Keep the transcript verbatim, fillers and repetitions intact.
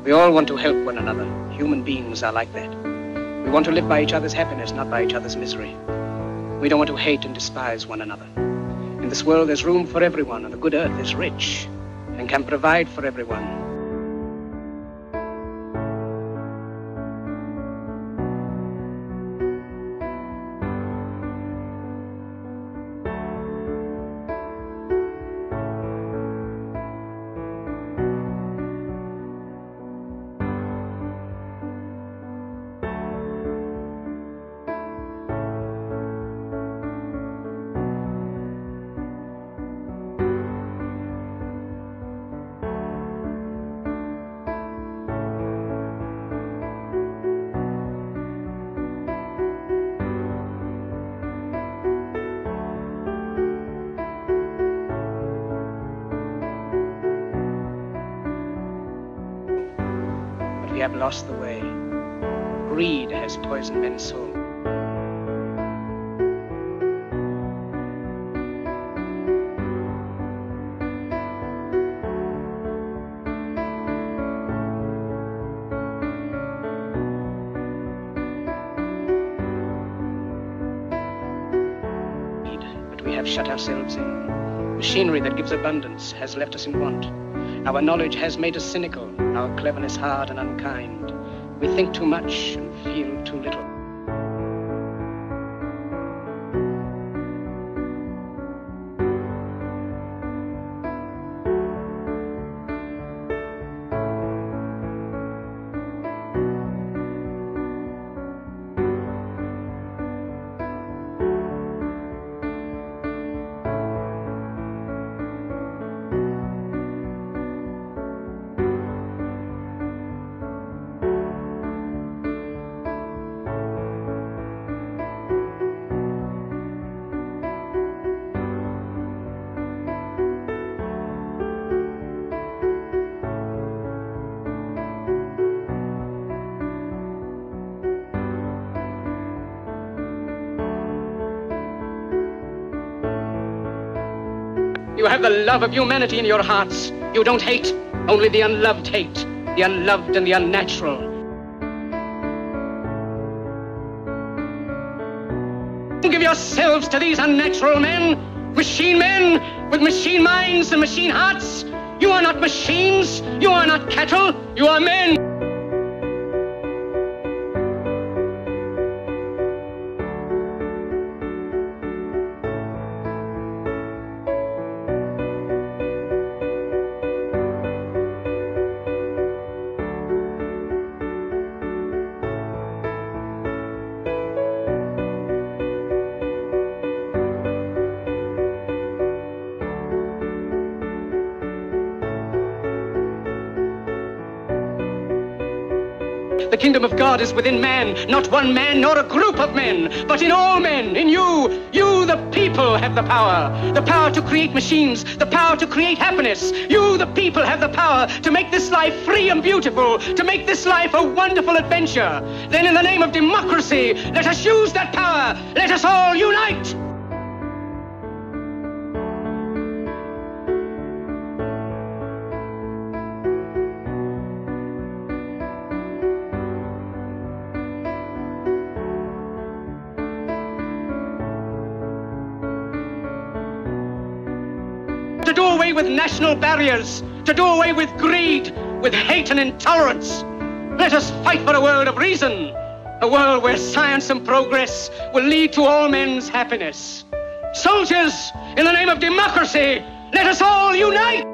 We all want to help one another. Human beings are like that. We want to live by each other's happiness, not by each other's misery. We don't want to hate and despise one another. In this world, there's room for everyone, and the good earth is rich and can provide for everyone. We have lost the way. Greed has poisoned men's souls. But we have shut ourselves in. Machinery that gives abundance has left us in want. Our knowledge has made us cynical, our cleverness hard and unkind. We think too much and feel too little. You have the love of humanity in your hearts. You don't hate, only the unloved hate, the unloved and the unnatural. Give yourselves to these unnatural men, machine men with machine minds and machine hearts. You are not machines, you are not cattle, you are men. The kingdom of God is within man, not one man nor a group of men, but in all men, in you. You, the people, have the power. The power to create machines, the power to create happiness. You, the people, have the power to make this life free and beautiful, to make this life a wonderful adventure. Then in the name of democracy, let us use that power. Let us all unite. To do away with national barriers, to do away with greed, with hate and intolerance. Let us fight for a world of reason, a world where science and progress will lead to all men's happiness. Soldiers, in the name of democracy, let us all unite!